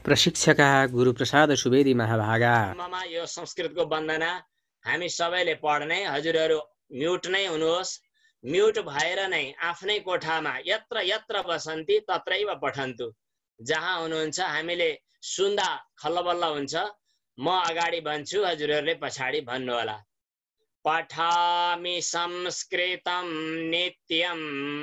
प्रशिक्षकः गुरुप्रसाद सुवेदी महाभागा। ममा यो संस्कृतको वन्दना हामी सबैले पढ्ने। हजुरहरू म्युट नै हुनुहोस्। म्युट भएर नै आफ्नै कोठामा यत्र यत्र बसन्ति तत्रैव पठन्तु। जहाँ हुनुहुन्छ हामीले सुन्दा खल्लबल्ल हुन्छ। म अगाडि भन्छु, हजुरहरूले पछाडि भन्नु होला। पठामि संस्कृतं नित्यम्।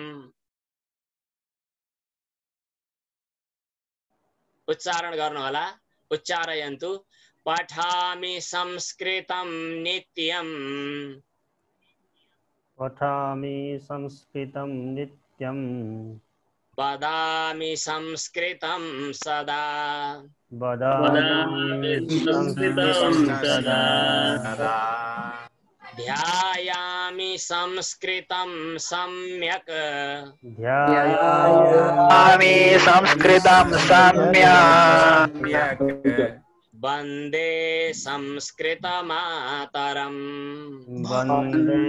उच्चारण गर्नु होला। उच्चारयन्तु। पठामि संस्कृतं नित्यम्। पठामि संस्कृतं नित्यम्। वदामि संस्कृतं सदा। वदामि संस्कृतं सदा। ध्यायामि संस्कृतं सम्यक्। ध्यायामि संस्कृतं सम्यक्। वन्दे संस्कृतमातरम्। वन्दे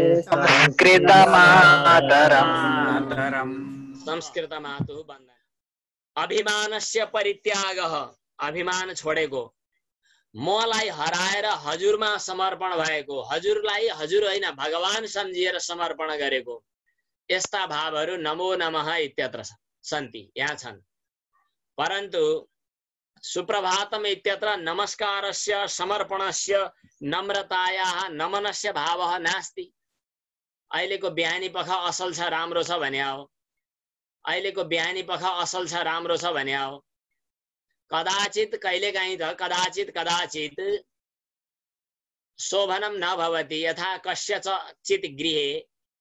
संस्कृतमातरम्। संस्कृतमातुः वन्दना। अभिमानस्य परित्यागः। अभिमान छोडेको, मलाई हराएर हजुरमा समर्पण भएको, हजुरलाई हजुर होइन भगवान सम्झिएर समर्पण गरेको, यस्ता भावहरू नमो नमः इत्यत्र सन्ति, यहाँ छन्। परन्तु सुप्रभातम इत्यत्र नमस्कारस्य समर्पणस्य नम्रतायाः नमनस्य भावः नास्ति। अहिलेको बिहानी पख असल छ राम्रो छ भने हो। अहिलेको बिहानी पख असल छ राम्रो छ भने हो। कदाचित कहिलेकाहीँ त कदाचित कदाचित शोभनम न भवति यथा कस्यचित् गृहे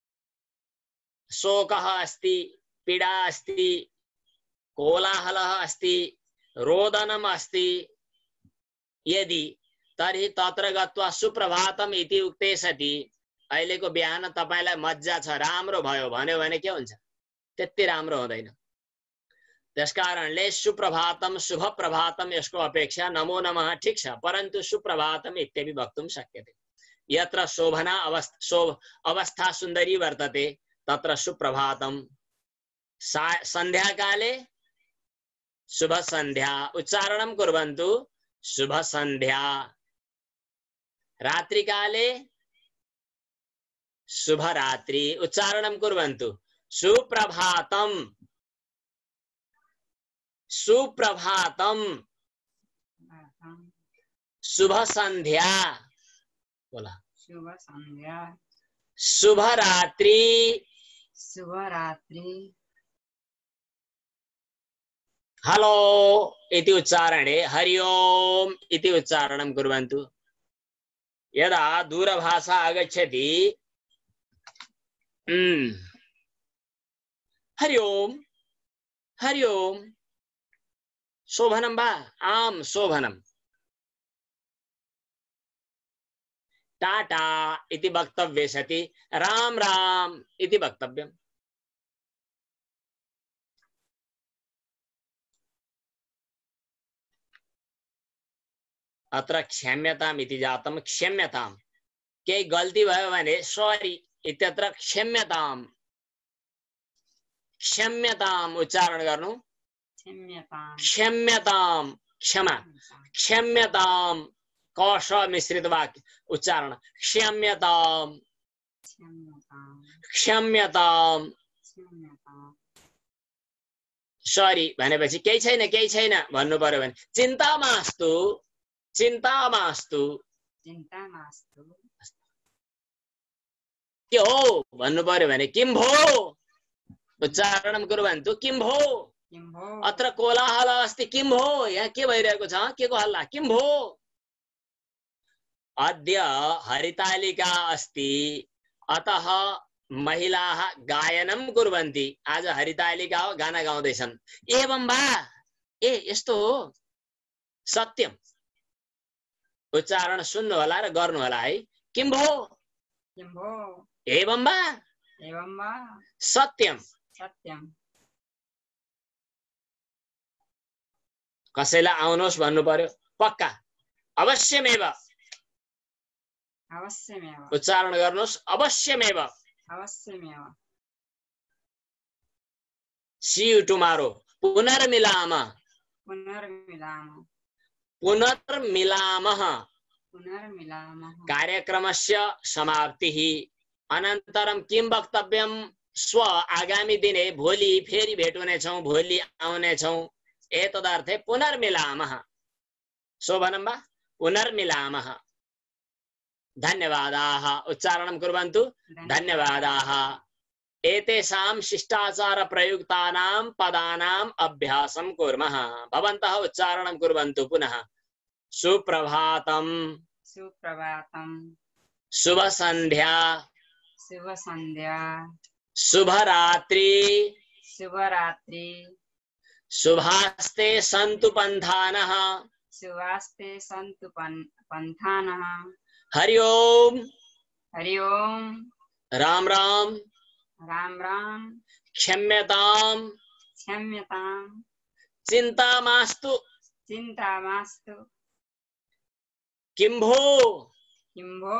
शोकः अस्ति, पीडा अस्ति, कोलाहलः अस्ति, रोदनम अस्ति यदि, तर्हि तत्र गत्वा सुप्रभातम इति उक्ते सति अहिलेको बिहान तपाईलाई मज्जा छ राम्रो भयो भन्यो भने के हुन्छ? त्यति राम्रो हुँदैन। त्यसकारणले सुप्रभातम शुभ प्रभातम यसको अपेक्षा नमो नमः ठीक छ, परन्तु सुप्रभातम इत्यपि वक्तुं शक्यते। यत्र शोभना अवस्था सुन्दरी वर्तते तत्र सुप्रभातम। सन्ध्याकाले शुभ संध्या उच्चारणं कुर्वन्तु। शुभ संध्या। रात्रिकाले शुभ रात्रि उच्चारणं कुर्वन्तु। सुप्रभातम। सुप्रभातम। शुभ संध्या। बोला शुभ संध्या। शुभ रात्रि। शुभ रात्रि। हलो इति उच्चारणे हरि ओम इति उच्चारणं कुर्वन्तु। यदा दूरभाषा आगच्छति हरि ओम हरि ओम शोभनं वा? आम शोभनम्। टाटा इति वक्तव्ये सति राम राम इति वक्तव्यम्। अत्र क्षम्यताम् इति जातं। क्षम्यताम्। केही गल्ती भयो भने सॉरी इत्यत्र क्षम्यताम्। क्षम्यताम् उच्चारण गर्नु। क्षम्यताम् क्षमा। क्षम्यताम् कष मिश्रित वाक्य उच्चारण। क्षम्यताम् क्षम्यताम्। सॉरी भनेपछि केही छैन भन्नु पर्यो भने चिन्ता मास्तु चिन्ता मास्तु चिन्ता मास्तु। के हो भन्नु पर्यो भने किं भो उच्चारणं कुर्वन्तु। किं भो? अत्र कोलाहल अस्ति। किं भो? यहाँ के भइरहेको छ? के को हल्ला? किं भो? अद्य हरितालिका अस्ति, अतः महिलाः गायनं कुर्वन्ति। आज हरितालिका हो, गाना गाउँदैछन्। एवं वा? ए यस्तो हो? सत्यम। उच्चारण सुन्नु होला र गर्नु होला है। किं भो? किं भो? एवं वा? एवं वा? सत्यम। सत्यम। कसैलाई आउनुहोस् भन्नु पर्यो। पक्का अवश्यमेव। अवश्यमेव। उच्चारण गर्नुहोस्। अवश्यमेव। अवश्यमेव। See you tomorrow. पुनर्मिलाम। पुनर्मिलामः पुनर्मिलामः पुनर्मिलामः कार्यक्रमस्य समाप्तिः अनन्तरं किं वक्तव्यं स्व आगामी दिने भोलि फेरि भेट हुनेछौँ भोलि आउनेछौँ एतदर्थे पुनर्मिलामः शोभनं वा पुनर्मिलामः धन्यवादाः उच्चारणं कुर्वन्तु धन्यवादाः एतेषां शिष्टाचार प्रयुक्तानां पदानाम् अभ्यासं कुर्मः भवन्तः उच्चारणं कुर्वन्तु पुनः सुप्रभातम् सुप्रभातम् शुभ संध्या शुभ संध्या शुभरात्रि शुभरात्रि शुभास्ते सन्तु पन्थानः शुभास्ते सन्तु पन्थानः हरि ओम हरि ओम राम राम राम राम क्षम्यताम् क्षम्यताम् चिन्ता मास्तु चिन्ता मास्तु किं भो किं भो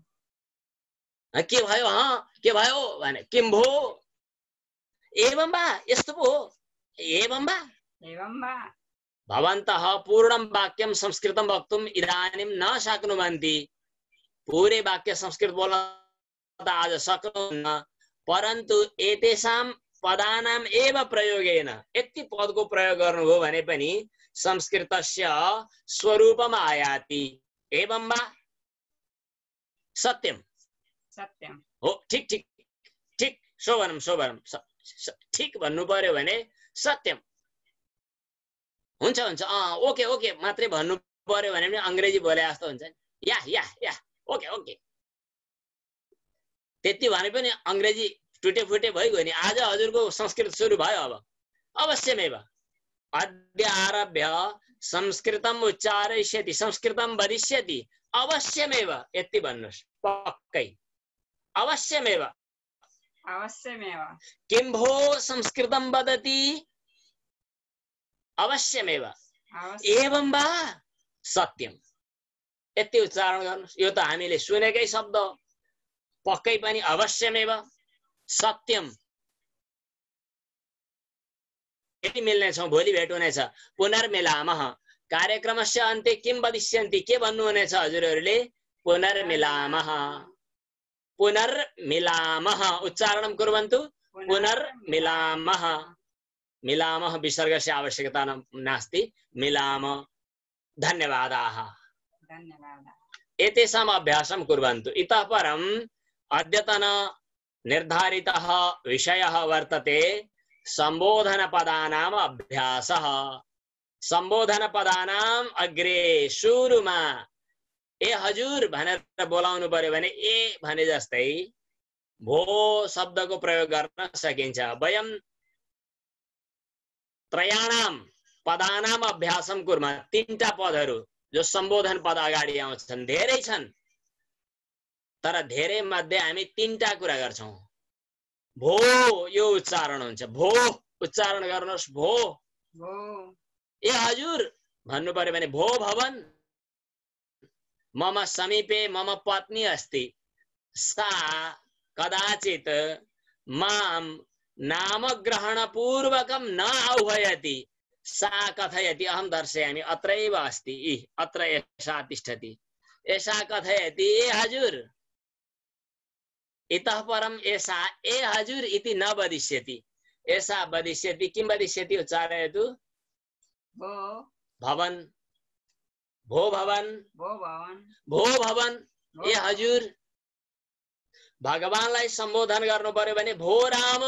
के भयो भने किं भो एवं वा यस्तो पो एवं वा भवन्तः पूर्णं वाक्यं संस्कृतं वक्तुम् इदानीं न शक्नुवन्ति पूरे वाक्य संस्कृत बोल्न त आज सक्नुहुन्न परन्तु एतेषां पदानाम् एव प्रयोगेन यति पदको प्रयोग गर्नुभयो भने पनि संस्कृतस्य स्वरूपम् आयाति एवं वा सत्यम सत्यम हो ठीक ठीक ठीक शोभनम शोभनम ठीक भन्नु पर्यो भने सत्यम हुन्छ हुन्छ ओके ओके मात्रै भन्नु पर्यो भने पनि अंग्रेजी बोले जस्तो हुन्छ नि या या या ओके ओके त्यति भने पनि अंग्रेजी टुटे फुटे भइगयो नि आज हजुरको संस्कृत सुरु भयो अब अवश्यमेव अद्य आरभ्य संस्कृतम् उच्चारयिष्यति संस्कृतं वदिष्यति अवश्यमेव यति भन्नुस् पक्कै अवश्यमेव अवश्यमेव किं भो संस्कृतं वदति अवश्यमेव एवं वा सत्यम यति उच्चारण गर्नुस् यो त हामीले सुनेकै शब्द पक्कै पनि अवश्यमेव सत्यम यति मिल्नेछौँ भोलि भेट हुनेछ पुनर्मिलामः कार्यक्रमस्य अन्ते किं वदिष्यन्ति के भन्नुहुनेछ हजुरहरूले पुनर्मिलामः पुनर्मिलामः उच्चारणं कुर्वन्तु पुनर्मिलामः मिलामः विसर्गस्य आवश्यकता नास्ति मिलाम धन्यवादाः एतेषाम् अभ्यासं कुर्वन्तु इतः परम् अद्यतन निर्धारितः विषयः वर्तते संबोधन पदानाम् अभ्यासः संबोधन पदानाम् अग्रे सुरुमा ए हजुर भनेर बोलाउनु पर्यो भने ए भने जस्तै भो शब्दको प्रयोग गर्न सकिन्छ वयं त्रयाणां पदानाम् अभ्यासं कुर्मः तीनटा पदहरू जो संबोधन पद अगाडि आउँछन् धेरै छन् तर धेरै मध्ये हामी तीनटा कुरा गर्छौं भो यो उच्चारण हुन्छ भो उच्चारण गर्नुहोस् भो भो ए हजुर भन्नु पर्यो भने भो भवन मम समीपे मम पत्नी अस्ति सा कदाचित मां नामग्रहणपूर्वकं न आह्वयति सा कथयति अहं दर्शयामि अत्रैव अस्ति अत्र एषा तिष्ठति एषा कथयति ए हजुर इतः परम् एषा ए हजुर इति न वदिष्यति एषा वदिष्यति किं वदिष्यति उच्चारयतु भो भवन भो भवन भो भवन भो भवन ए हजुर भगवानलाई सम्बोधन गर्नु पर्यो भने भो राम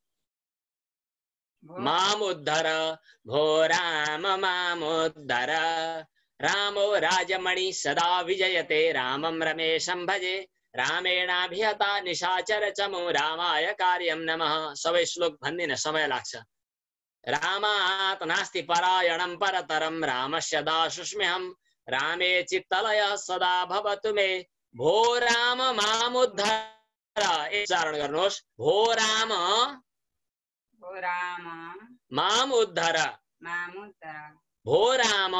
माम उद्धर भो राम माम उद्धर रामो राजमणि सदा विजयते रामं रमेशं भजे रामेणाभिहता निशाचर चमु रामाय कार्यं नमः सबै श्लोक भन्दिन समय लाग्छ रामात् नास्ति परायणं परतरं रामस्य दासोऽस्म्यहं रामे चित्तलय सदा भवतु मे भो राम मामुद्धर उच्चारण गर्नुहोस् भो राम माम उद्धर भो राम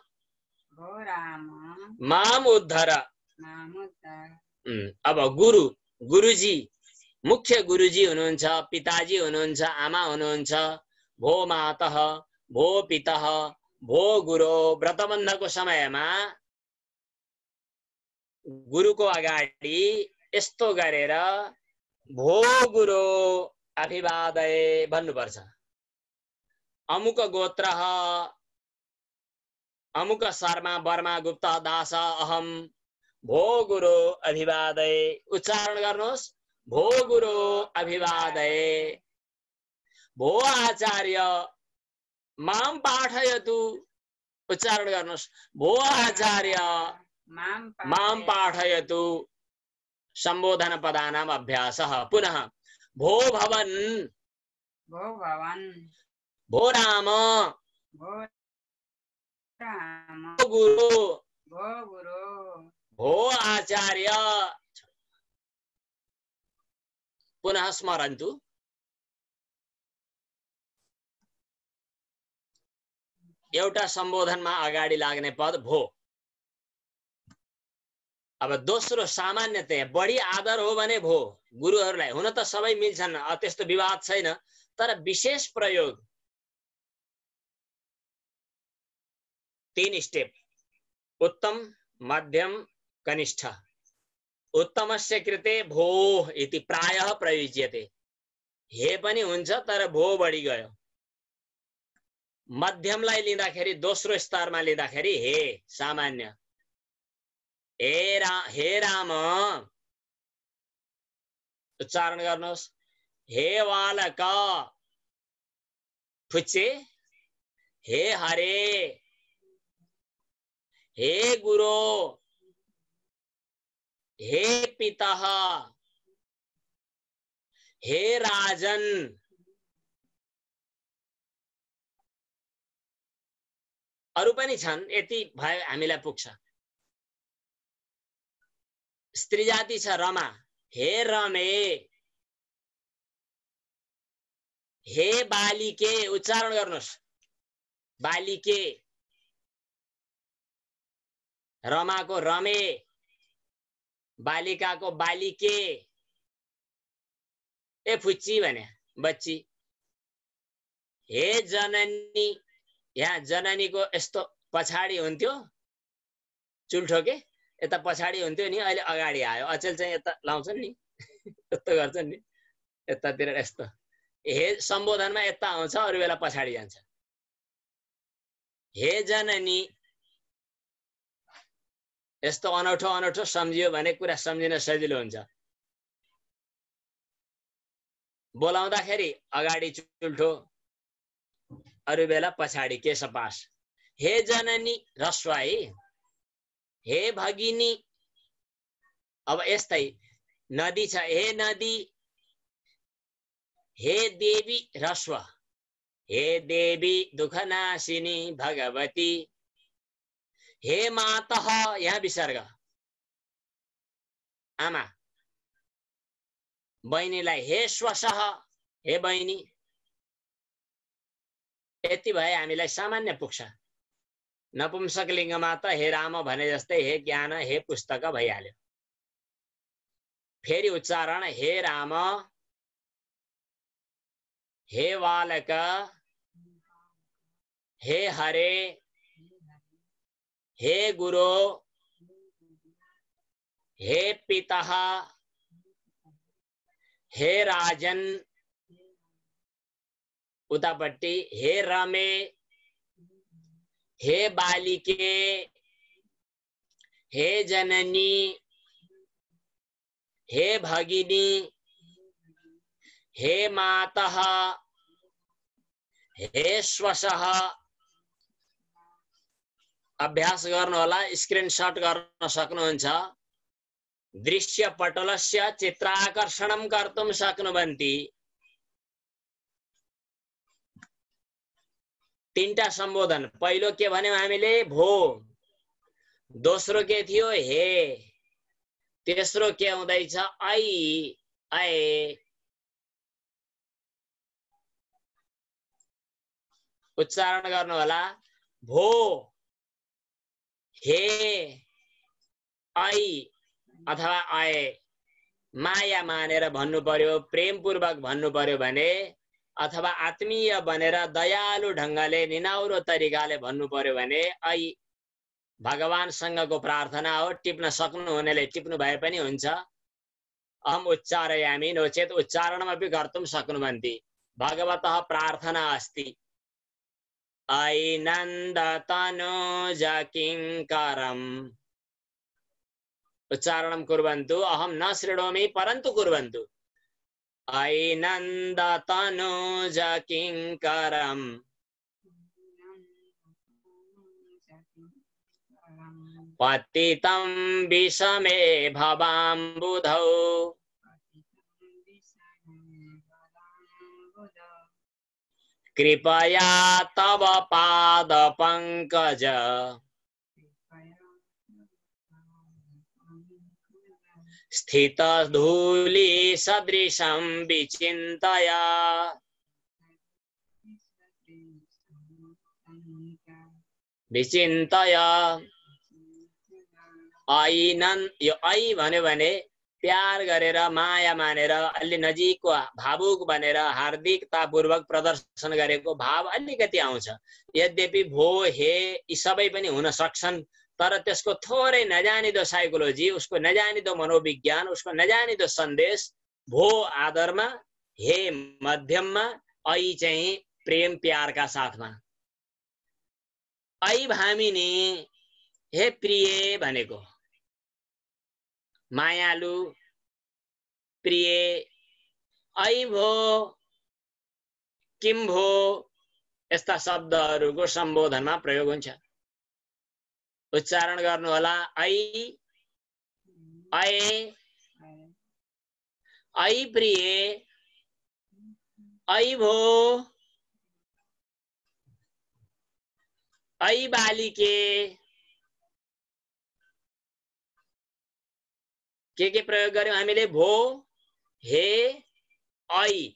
माम उद्धर अब गुरु गुरुजी मुख्य गुरुजी हुनुहुन्छ पिताजी हुनुहुन्छ आमा हुनुहुन्छ भो मातः भो पितः भो गुरु व्रतबन्धको समयमा गुरुको अगाडि यस्तो गरेर भो गुरु अभिवादय भन्नुपर्छ। अमुक गोत्र अमुक शर्मा वर्मा गुप्त दास अहम भो गुरु अभिवादय उच्चारण गर्नुहोस्। भो गुरु अभिवादय भो आचार्य माम पाठयतु उच्चारण गर्नुहोस्। भो आचार्य माम पाठयतु संबोधन पदानाम अभ्यासः। पुनः भो भवन भो राम भो गुरु भो आचार्य। पुनः स्मरन्तु। एउटा सम्बोधनमा अगाडि लाग्ने पद भो। अब दोस्रो सामान्यतया बढी आदर हो भने भो गुरुहरूलाई। हुन त सबै मिल्छन्, त्यस्तो विवाद छैन, तर विशेष प्रयोग 3 स्टेप उत्तम मध्यम कनिष्ठ। उत्तमस्य कृते भो इति प्रायः प्रयुज्यते। हे पनि हुन्छ तर भो बढी गयो। मध्यमलाई लिँदाखेरि दोस्रो स्तरमा लिँदाखेरि हे सामान्य। हे राम उच्चारण गर्नुहोस्। हे बालक फुच्चे। हे हरे हे गुरु हे पिता हे राजन। अरु पनि छन्, यति भए हामीलाई पुग्छ। स्त्री जाति छ रमा। हे रमे हे बालिके उच्चारण गर्नुहोस्। बालिके रमाको रमे बालिकाको बालिके। ए फुच्ची भने बच्ची। हे जननी यहाँ जननीको यस्तो पछाडि हुन्थ्यो चुल्ठो के यता पछाडि हुन्थ्यो नि, अहिले अगाडि आयो। अचेल चाहिँ यता लाउँछन् नि यस्तो गर्छन् नि यतातिर यस्तो। हे सम्बोधनमा यता आउँछ, अरु बेला पछाडि जान्छ। हे जननी यस्तो अनौठो अनौठो सम्झियो भने कुरा सम्झिन सजिलो हुन्छ। बोलाउँदाखेरि अगाडि चुल्ठो, अरु बेला पछाडि केशपास। हे जननी ह्रस्व है। हे भगिनी अब यस्तै नदी छ। हे नदी। हे देवी ह्रस्व। हे देवी दुखनाशिनी भगवती। हे मातः यहाँ विसर्ग आमा। बहिनीलाई हे स्वसः हे बहिनी। यति भए हामीलाई सामान्य पुग्छ। नपुंसक लिङ्गमा त हे राम भने जस्तै हे ज्ञान हे पुस्तक भइहाल्यो। फेरि उच्चारण हे राम हे बालक हे हरे हे गुरु हे पिता हे राजन। उतापट्टि हे रमे हे बालिके हे जननी हे भगिनी हे मातः हे स्वसः। अभ्यास गर्नु होला, स्क्रिनशट गर्न सक्नुहुन्छ। दृश्य पटलस्य चित्राकर्षणं कर्तुं शक्नुवन्ति। 3टा सम्बोधन। पहिलो के भन्यौ हामीले भो, दोस्रो के थियो हे, तेस्रो के हुँदैछ ऐ ऐ। उच्चारण गर्नु होला। भो हे ऐ अथवा ऐ। माया मानेर भन्नु पर्यो, प्रेमपूर्वक भन्नु पर्यो भने अथवा आत्मीय बनेर दयालु ढंगले निनाउरो तरिकाले भन्नु पर्यो भने ऐ भगवानसँगको प्रार्थना हो। टिप्न सक्नुहुनेले टिप्नु भए पनि हुन्छ। अहम उच्चारयामि नोचेत उच्चारणमपि कर्तुं शक्नुवन्ति। भगवतः प्रार्थना अस्ति ऐ नन्दतनोज किङ्करम् उच्चारणं कुर्वन्तु। अहं न शृणोमि परन्तु कुर्वन्तु। ऐ नन्दतनोज किङ्करम् पतितं विषमे भवाम्बुधौ कृपया तव पाद पंकज स्थित धूलि सदृशं विचिन्तया विचिन्तया। यो ऐ भन्यो भने प्यार गरेर माया मानेर अलि नजिकको भावुक बनेर हार्दिकतापूर्वक प्रदर्शन गरेको भाव अलिकति आउँछ। यद्यपि भो हे यी सबै पनि हुन सक्छन्, तर त्यसको थोरै नजानिदो साइकोलोजी, उसको नजानिदो मनोविज्ञान, उसको नजानिदो सन्देश भो आदरमा, हे मध्यममा, ऐ चाहिँ प्रेम प्यारका साथमा। ऐ भामिनी हे प्रिय भनेको मायालु प्रिय। ऐ भो किम भो यस्ता शब्दहरूको सम्बोधनमा प्रयोग हुन्छ। उच्चारण गर्नु होला ऐ ऐ ऐ प्रिय ऐ भो ऐ बालिके। के प्रयोग गर्यौं हामीले? भो हे ऐ।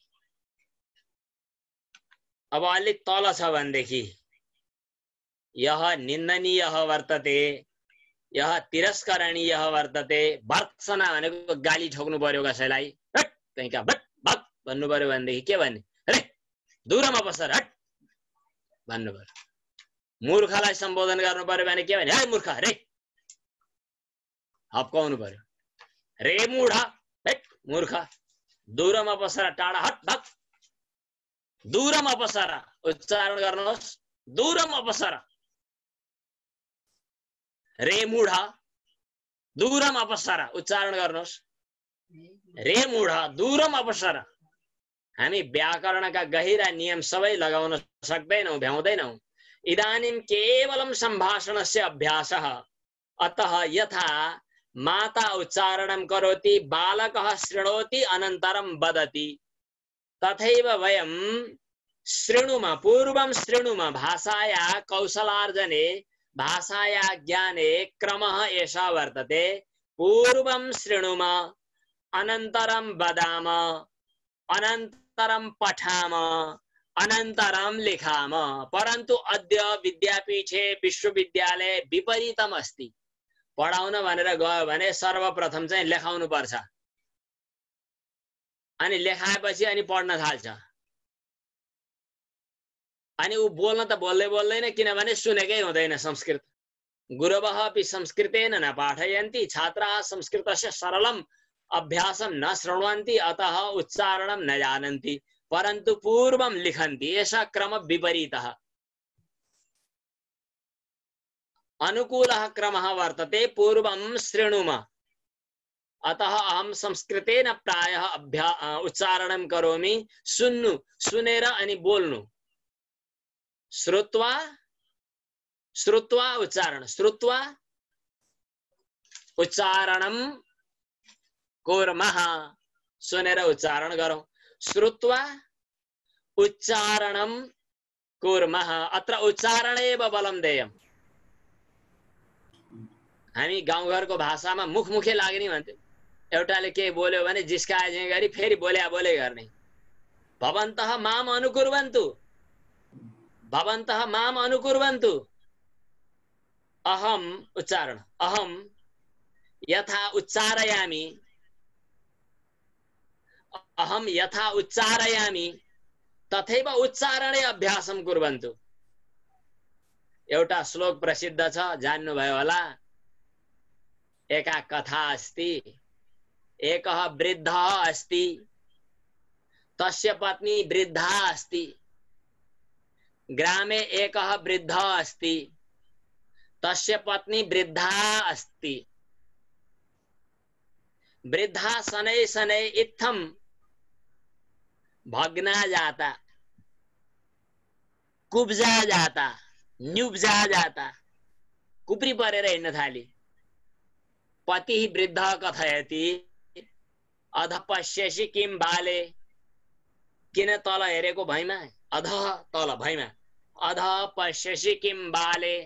अब अलि तल छ भनेदेखि यह निन्दनीयः वर्तते, यह तिरस्करणीयः वर्तते। भर्त्सना भनेको गाली ठोक्नु पर्यो कसैलाई, हट कहीँका भट भट भन्नु पर्यो भनेदेखि के भन्ने? अरे दूरमा बसेर हट भन्नु पर्यो। मूर्खलाई सम्बोधन गर्नु पर्यो भने के भन्ने? हे मूर्ख रे हप्काउनु पर्यो। रे मूढा हट मूर्ख, दूरमा बसेर टाढा हट भट, दूरमा बसेर। उच्चारण गर्नुहोस्, दूरमा बसेर। रे मूढा दूरमा बसेर उच्चारण गर्नुहोस्। रे मूढा दूरमा बसेर। हामी व्याकरणका गहिरा नियम सबै लगाउन सक्दैनौं, भ्याउँदैनौं। इदानीं केवलं सम्भाषणस्य अभ्यासः। अतः यथा माता उच्चारणं करोति, बालकः शृणोति, अनन्तरं वदति, तथैव वयं शृणुम, पूर्वं शृणुम। भाषाया कौशलार्जने, भाषाया ज्ञाने क्रमः एषः वर्तते। पूर्वं शृणुम, अनन्तरं वदाम, अनन्तरं पठाम, अनन्तरं लिखाम। परन्तु अद्य विद्यापीठे विश्वविद्यालये विपरीतम अस्ति। पढाउन भनेर गयो भने सर्वप्रथम चाहिँ लेखाउनु पर्छ, अनि लेखाएपछि अनि पढ्न थाल्छ। अनि ऊ बोल्न त बोल्दै बोल्दैन, किनभने सुनेकै हुँदैन संस्कृत। गुरवः अपि संस्कृतेन न पाठयन्ति, छात्राः संस्कृतस्य सरलम् अभ्यासं न शृण्वन्ति, अतः उच्चारणं न जानन्ति, परन्तु पूर्वं लिखन्ति। एषः क्रमः विपरीतः। अनुकूलः क्रमः वर्तते पूर्वं शृणुम। अतः अहं संस्कृतेन प्रायः उच्चारणं करोमि। सुन्नु, सुनेर अनि बोल्नु। श्रुत्वा श्रुत्वा उच्चारण, श्रुत्वा उच्चारणं कुर्मः। सुनेर उच्चारण गरौँ। श्रुत्वा उच्चारणं कुर्मः। अत्र उच्चारणे एव बलं देयम्। हामी गाउँघरको भाषामा मुखमुखे लाग्ने भन्थ्यौं। एउटाले के बोल्यो भने जिस्काए झैं गरी फेरि बोल्या बोले गर्ने। भवन्तः माम अनुकुर्वन्तु, भवन्तः माम अनुकुर्वन्तु। अहम उच्चारण, अहम यथा उच्चारयामि, अहम यथा उच्चारयामि तथैव उच्चारणे अभ्यासं कुर्वन्तु। एउटा श्लोक प्रसिद्ध छ, जान्नुभयो होला। एका कथा अस्ति। एकः वृद्धः अस्ति, तस्य पत्नी वृद्धा अस्ति। ग्रामे एकः वृद्धः अस्ति, तस्य पत्नी वृद्धा अस्ति। वृद्धा शनै शनै इत्थम भग्ना जाता, कुब्जा जाता, न्युब्जा जाता, कुप्री परेर हिँड्न थाली। पति वृद्धः कथयति अध पश्यसि किं बाले, किन तल हेरेको भैमा, अध तल भैमा, अध पश्यसि किं बाले।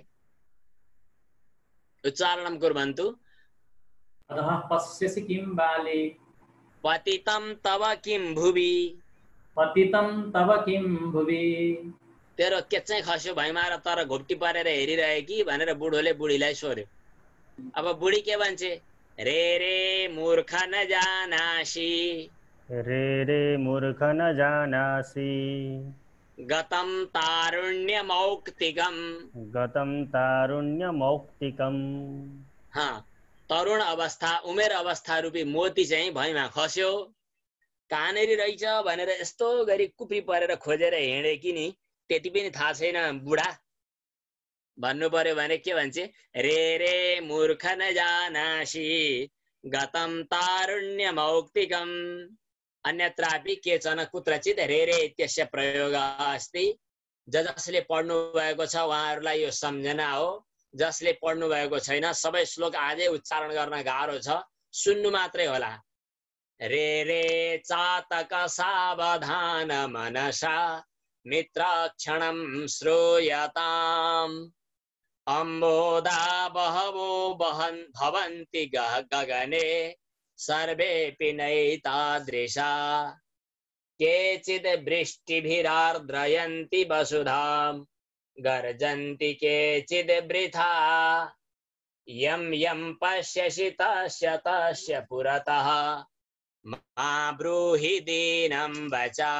उच्चारणं कुर्वन्तु। अधः पश्यसि किं बाले, पतितं तव किं भुवि, पतितं तव किं भुवि। तेरो के चाहिँ खस्यो भैमा र तर घोप्टी परेर हेरिरहे कि भनेर बुढोले बुढीलाई सोध्यो। अब बुढी के भन्छ, रे रे मूर्ख न जानासि, रे रे मूर्ख न जानासि, गतं तारुण्यमौक्तिकम्, गतं तारुण्यमौक्तिकम्। हाँ, तरुण अवस्था उमेर अवस्था रूपी मोती चाहिँ भैमा खस्यो। कहाँनेरि रहेछ भनेर यस्तो गरी कुप्री परेर खोजेर हिँडे कि नि त्यति पनि थाहा छैन बुढा। भन्नु पर्यो भने के भन्छ, रे रे मूर्ख न जानासि गतं तारुण्यमौक्तिकम्। अन्यत्रापि केचन कुत्रचित रे रे इत्यस्य प्रयोगः अस्ति। जसले पढ्नु भएको छ उहाँहरूलाई यो सम्झना हो। जसले पढ्नु भएको छैन सबै श्लोक आजै उच्चारण गर्न गाह्रो छ, सुन्नु मात्रै होला। रे रे चातक सावधान मनसा मित्रक्षणं श्रूयताम्, अम्बोदा बहवो भवन्ति गगने सर्वेऽपि नैतादृशा, केचिद् वृष्टिभिरार्द्रयन्ति वसुधां गर्जन्ति केचिद् वृथा, यं यं पश्यसि तस्य तस्य पुरतः मा ब्रूहि दीनं वचा।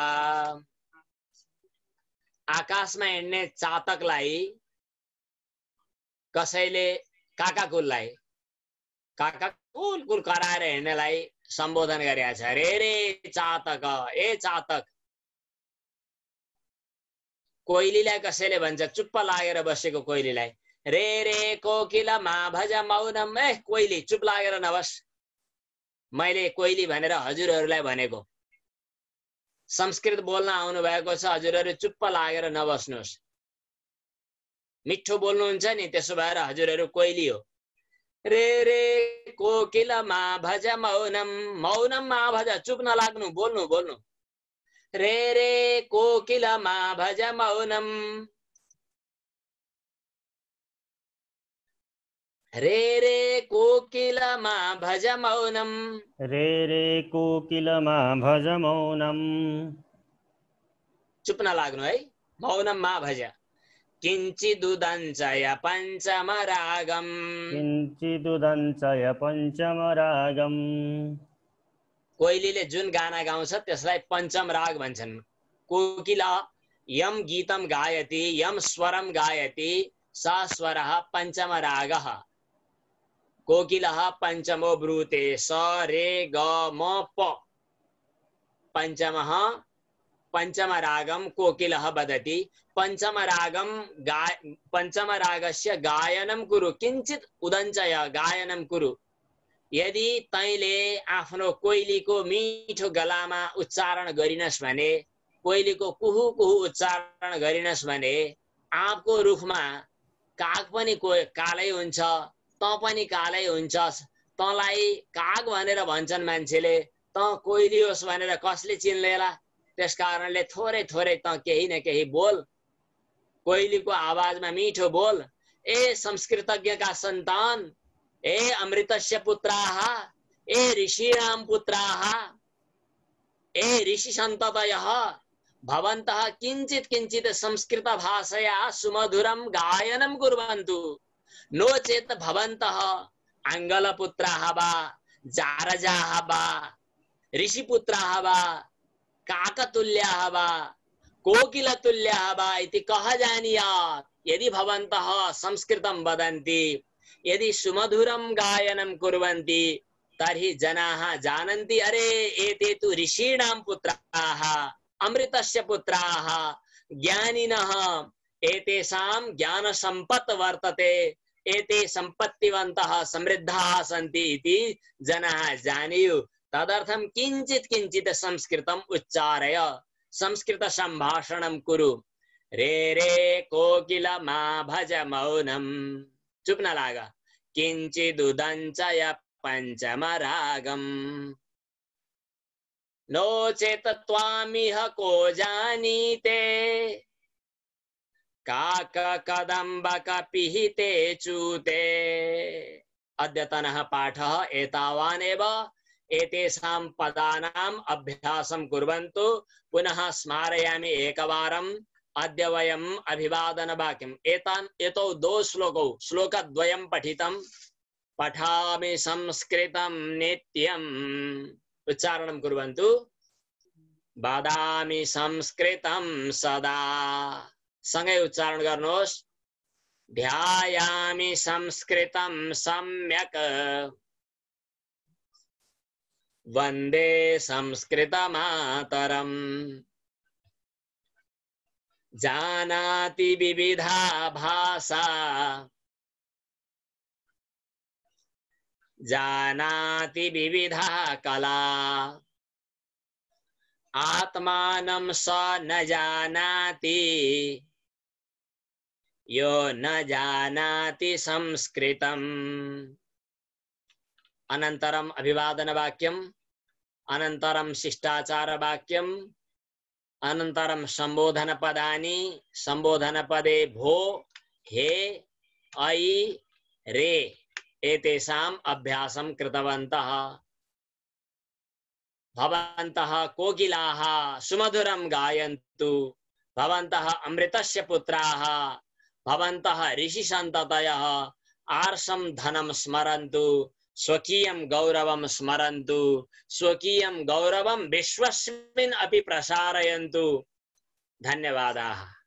आकाशमा हिँड्ने चातकलाई कसैले काकाकुललाई काकाकुल कराएर हिँड्नेलाई सम्बोधन गरेको छ। रे रे चातक, ए चातक। कोइलीलाई कसैले भन्छ, चुप्प लागेर बसेको कोइलीलाई, रे रे कोकिला मा भज मौनम। ए कोइली चुप लागेर नबस। मैले कोइली भनेर हजुरहरूलाई भनेको। संस्कृत बोल्न आउनु भएको छ, हजुरहरू चुप्प लागेर नबस्नुहोस्। मिठो बोल्नुहुन्छ नि, त्यसो भएर हजुरहरू कोइली हो। रे रे कोकिला मा भज मौनम, मौनम मा भज, चुप नलाग्नु, बोल्नु बोल्नु। रे रे कोकिला मा भज मौनम, रे रे कोकिला मा भज मौनम, रे रे कोकिल मा भज मौनम। चुप नलाग्नु है। मौनम मा भज। किञ्चिदुदञ्चय पञ्चम रागम, किञ्चिदुदञ्चय पञ्चम रागम। कोइलीले जुन गाना गाउँछ त्यसलाई पञ्चम राग भन्छन्। कोकिला यम गीतम गायति, यम स्वरम गायति, सा स्वरः पञ्चम रागः। कोकिलः पञ्चमो ब्रूते, स रे ग म प। पञ्चमः पञ्चम रागम कोकिलः वदति। पञ्चम रागस्य गायनं कुरु, किञ्चित् उदञ्चय गायनं कुरु। यदि तैले आफ्नो कोइलीको मिठो गलामा उच्चारण गरिनस् भने, कोइलीको कुहु कुहु उच्चारण गरिनस् भने, आँपको रुखमा काग पनि कालै हुन्छ, त पनि कालै हुन्छस्। तँलाई काग भनेर भन्छन् मान्छेले, त कोइली होस् भनेर कसले चिन्लेला। त्यसकारणले थोरै थोरै त केही न केही बोल। कोइलीको आवाजमा मिठो बोल। ए संस्कृतज्ञका सन्तान, ए अमृतस्य पुत्राः, ए ऋषीणां पुत्राः, ए ऋषि सन्ततयः, भवन्तः किञ्चित् किञ्चित् संस्कृत भाषया सुमधुरं गायनं कुर्वन्तु। नो चेत् भवन्तः आङ्गलपुत्राः वा, जारजाः वा, ऋषिपुत्राः वा, काकतुल्याः वा, कोकिलतुल्यः वा इति कः जानीयात्। यदि भवन्तः संस्कृतं वदन्ति, यदि सुमधुरं गायनं कुर्वन्ति, तर्हि जनाः जानन्ति अरे एते तु ऋषीणां पुत्राः, अमृतस्य पुत्राः, ज्ञानिनः, एतेषां ज्ञानसम्पत् वर्तते, एते सम्पत्तिवन्तः समृद्धाः सन्ति इति जनाः जानीयुः। तदर्थं किञ्चित् किञ्चित् संस्कृतम् उच्चारय, संस्कृत संभाषणं कुरु। रे रे कोकिल मा भज मौनम, चुप न लागा। किंचिदुदंचय पंचम रागम, नो चेत त्वामिह को जानीते, काक कदम्बक पिहिते चूते। अद्यतनः पाठः एतावानेव। एतेषां पदानाम् अभ्यासं कुर्वन्तु। पुनः स्मारयामि एकवारम्। अद्य वयम् अभिवादनवाक्यम् एतौ दो श्लोकौ श्लोकद्वयं पठितं। पठामि संस्कृतं नित्यम्, उच्चारणं कुर्वन्तु। वदामि संस्कृतं सदा, सँगै उच्चारण गर्नुहोस्। ध्यायामि संस्कृतं सम्यक्, वन्दे संस्कृतमातरम्। जानाति विविधा भाषा, जानाति विविधा कला, आत्मानं स न जानाति, यो न जानाति संस्कृतम्। अनन्तरम् अभिवादनवाक्यम्, अनन्तरं शिष्टाचारवाक्यम्, अनन्तरं सम्बोधनपदानि। सम्बोधनपदे भो, हे, ऐ, रे एतेषाम् अभ्यासं कृतवन्तः। भवन्तः कोकिलाः सुमधुरं गायन्तु, भवन्तः अमृतस्य पुत्राः, भवन्तः ऋषिसन्ततयः आर्षं धनं स्मरन्तु, स्वकीयं गौरवं स्मरन्तु, स्वकीयं गौरवं विश्वस्मिन् अपि प्रसारयन्तु। धन्यवादाः।